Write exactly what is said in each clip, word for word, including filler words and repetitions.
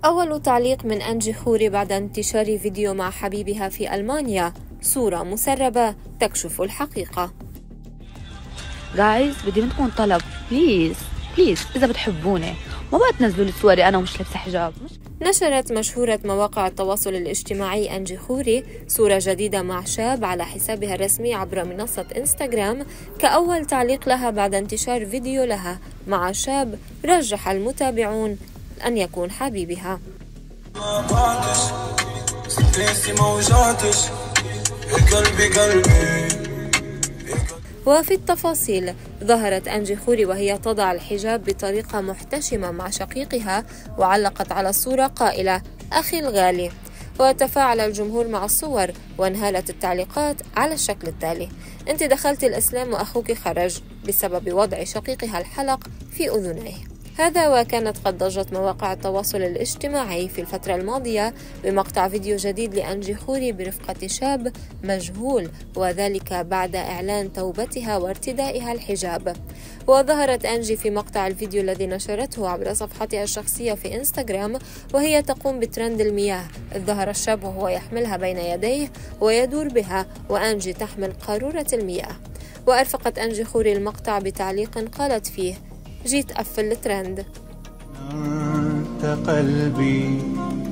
أول تعليق من أنجي خوري بعد انتشار فيديو مع حبيبها في ألمانيا، صورة مسربة تكشف الحقيقة. جايز بدي منكم طلب، بليز بليز إذا بتحبوني ما بقى تنزلوا لي صوري أنا ومش لابسة حجاب. نشرت مشهورة مواقع التواصل الاجتماعي أنجي خوري صورة جديدة مع شاب على حسابها الرسمي عبر منصة إنستغرام كأول تعليق لها بعد انتشار فيديو لها مع شاب رجح المتابعون أن يكون حبيبها. وفي التفاصيل ظهرت أنجي خوري وهي تضع الحجاب بطريقة محتشمة مع شقيقها، وعلقت على الصورة قائلة أخي الغالي، وتفاعل الجمهور مع الصور وانهالت التعليقات على الشكل التالي: أنت دخلت الإسلام وأخوك خرج، بسبب وضع شقيقها الحلق في أذنيه. هذا وكانت قد ضجت مواقع التواصل الاجتماعي في الفترة الماضية بمقطع فيديو جديد لأنجي خوري برفقة شاب مجهول، وذلك بعد إعلان توبتها وارتدائها الحجاب. وظهرت أنجي في مقطع الفيديو الذي نشرته عبر صفحتها الشخصية في إنستغرام وهي تقوم بترند المياه، إذ ظهر الشاب وهو يحملها بين يديه ويدور بها، وأنجي تحمل قارورة المياه. وأرفقت أنجي خوري المقطع بتعليق قالت فيه: جيت أقفل الترند. أنت قلبي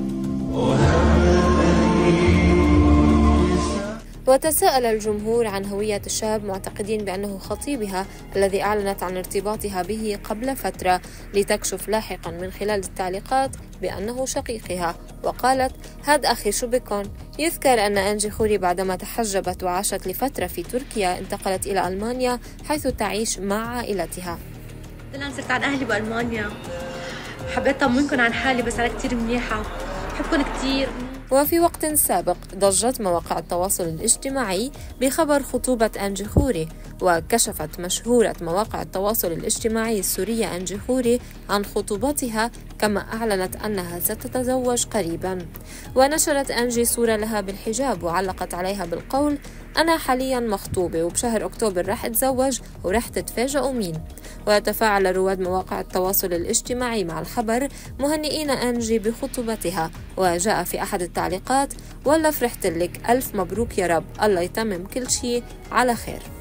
وتساءل الجمهور عن هوية الشاب معتقدين بأنه خطيبها الذي أعلنت عن ارتباطها به قبل فترة، لتكشف لاحقا من خلال التعليقات بأنه شقيقها. وقالت: هاد أخي شو بكن؟ يذكر أن أنجي خوري بعدما تحجبت وعاشت لفترة في تركيا انتقلت إلى ألمانيا حيث تعيش مع عائلتها. أنا صرت عن أهلي بألمانيا، حبيت أطمنكم عن حالي بس أنا كتير منيحة، بحبكم كتير. وفي وقت سابق ضجت مواقع التواصل الاجتماعي بخبر خطوبة أنجي خوري، وكشفت مشهورة مواقع التواصل الاجتماعي السورية أنجي خوري عن خطوبتها، كما أعلنت أنها ستتزوج قريبا. ونشرت أنجي صورة لها بالحجاب وعلقت عليها بالقول: أنا حاليا مخطوبة وبشهر أكتوبر رح أتزوج ورح تتفاجئوا مين. ويتفاعل رواد مواقع التواصل الاجتماعي مع الخبر مهنئين أنجي بخطوبتها، وجاء في أحد التعليقات: والله فرحت لك، ألف مبروك يا رب، الله يتمم كل شيء على خير.